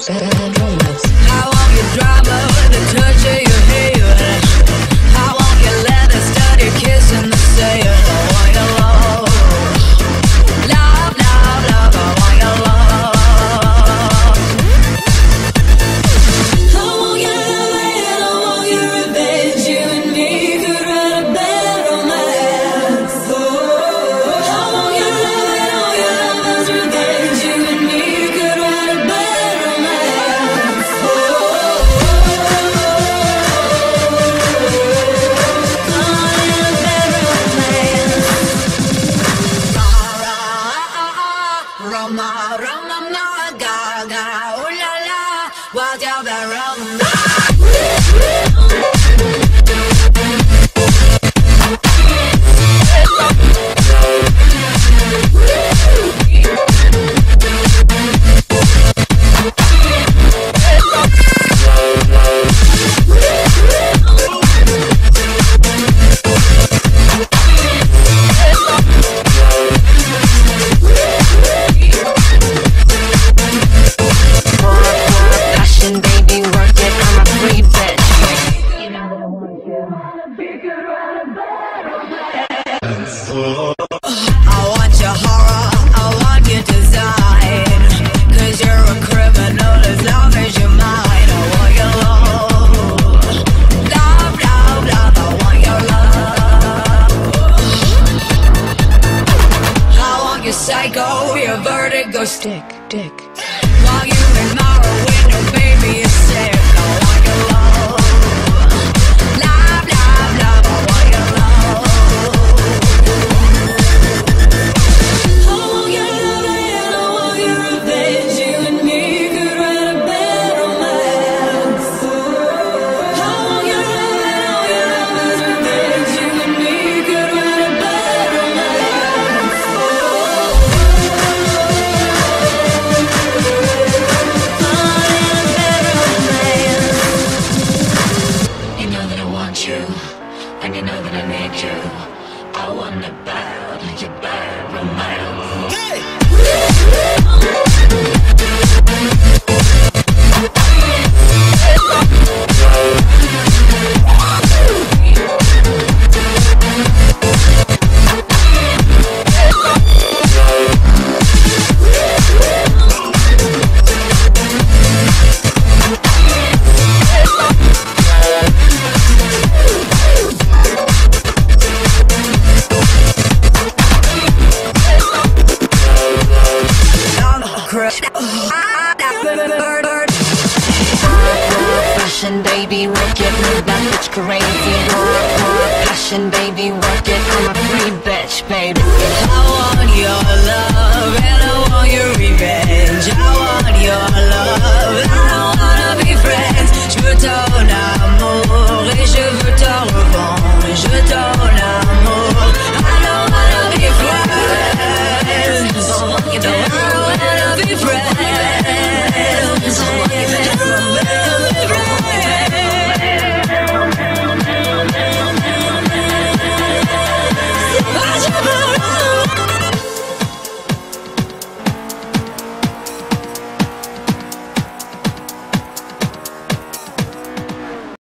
bad romance. I want your drama with the touch of your hair. I want your leather studded kiss in the sand. I want your love, love, love, love. I want your love. I want your love and I want your revenge. You and me could write a bad romance. I want your love and all your lovers' revenge. You and me could write a bad romance. Roma, Roma, ma, ga, ga, ooh la la, what's your bad romance? I want your horror, I want your design, 'cause you're a criminal as long as you're mine. I want your love, love, love, love. I want your love. I want your psycho, your vertigo stick, dick. While you admire a window, baby, you're sick. I want your love, love, love, love. I want your love. And you know that I need you. I want it bad, your bad romance. Hey! Passion, baby, work it, that bitch crazy. Passion, baby, work it, I'm a free bitch, baby. I want your love and I want your revenge. I want your love and I wanna be friends. Je veux ton amour et je veux ta revanche. Je veux ton amour, I don't wanna be friends. I don't wanna be friends.